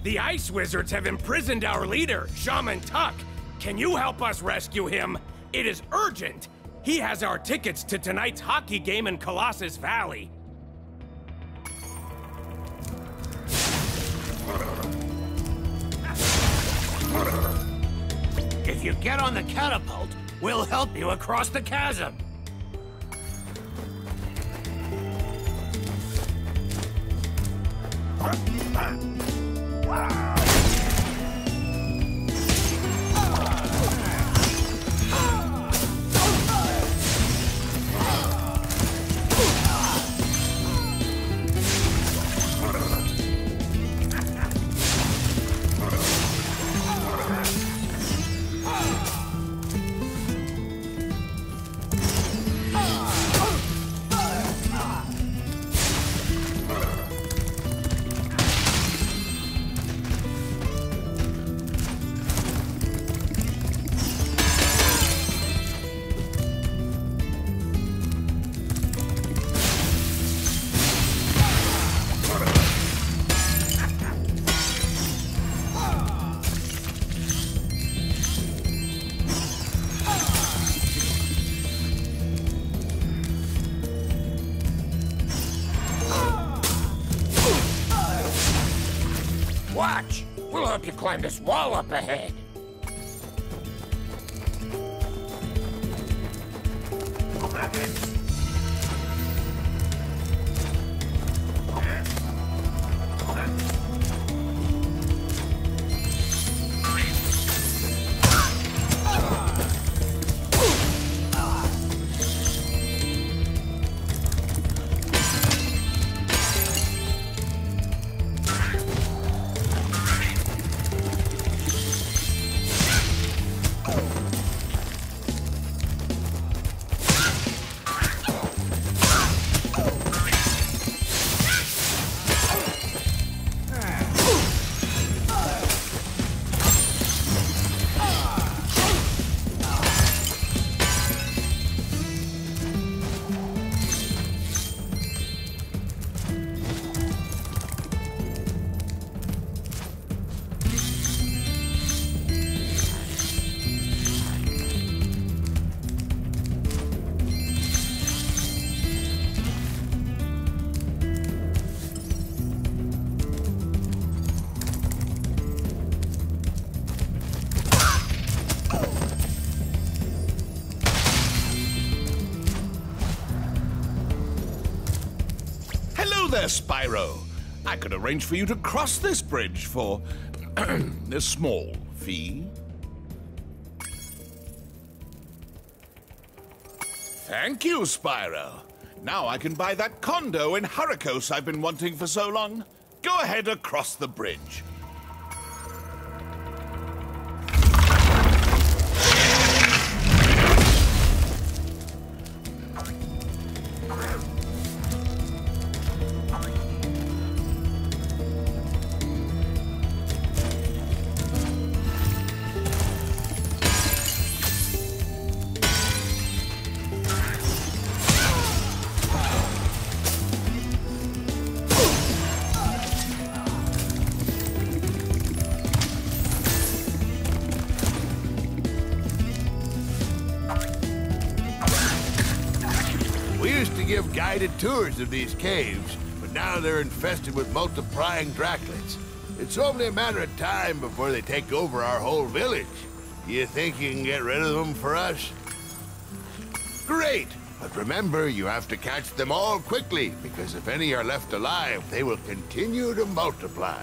The Ice Wizards have imprisoned our leader, Shaman Tuck. Can you help us rescue him? It is urgent. He has our tickets to tonight's hockey game in Colossus Valley. If you get on the catapult, we'll help you across the chasm. Watch! We'll help you climb this wall up ahead. There, Spyro. I could arrange for you to cross this bridge for a small fee. Thank you, Spyro. Now I can buy that condo in Hurricos I've been wanting for so long. Go ahead across the bridge. Give guided tours of these caves, but now they're infested with multiplying Draclets. It's only a matter of time before they take over our whole village. You think you can get rid of them for us? Great! But remember, you have to catch them all quickly, because if any are left alive, they will continue to multiply.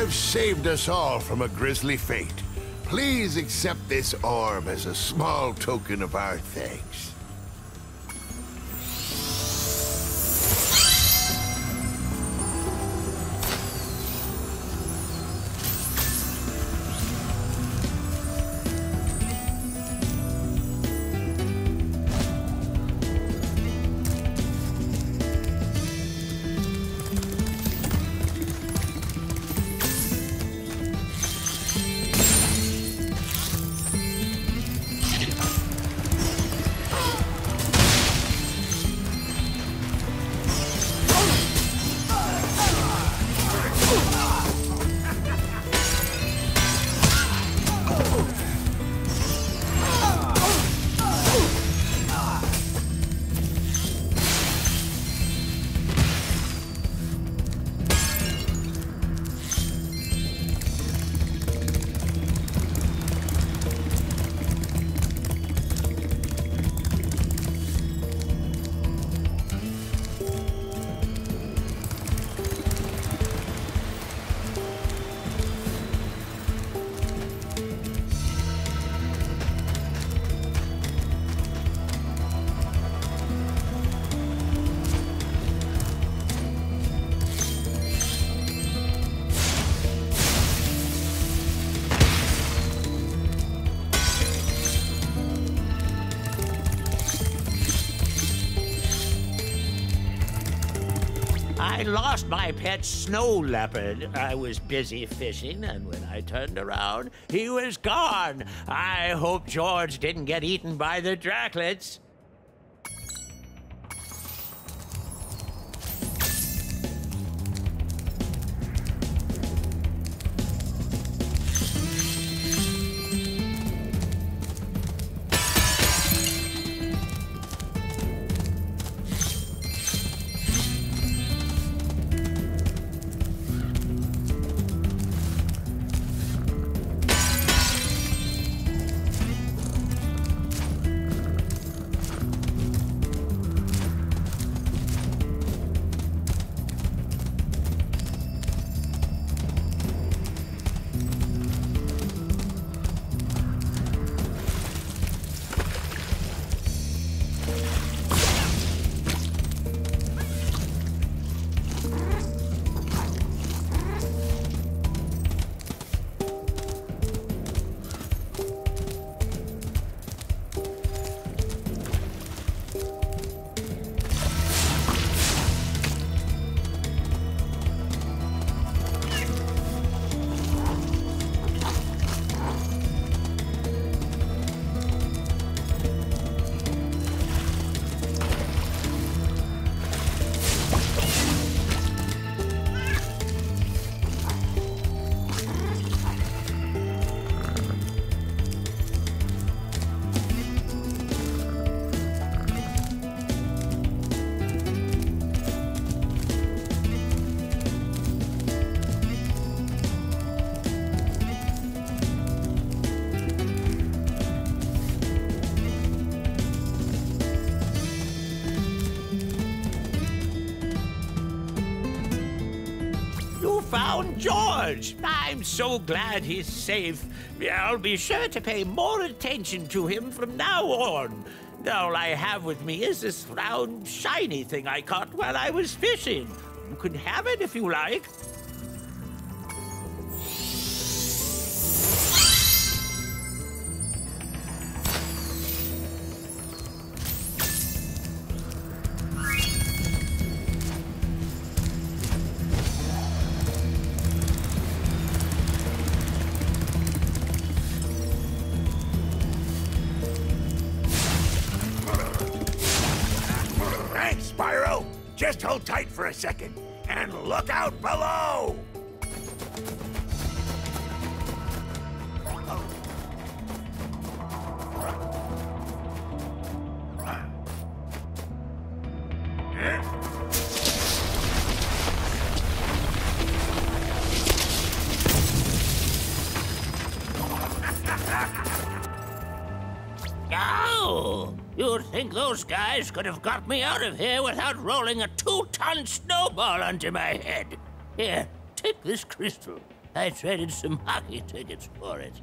have saved us all from a grisly fate. Please accept this orb as a small token of our thanks. I lost my pet snow leopard. I was busy fishing, and when I turned around, he was gone. I hope George didn't get eaten by the Draclets. Found George. I'm so glad he's safe. I'll be sure to pay more attention to him from now on. All I have with me is this round, shiny thing I caught while I was fishing. You can have it if you like. Spyro, just hold tight for a second, and look out below! Oh! You'd think those guys could have got me out of here without rolling a 2-ton snowball onto my head. Here, take this crystal. I traded some hockey tickets for it.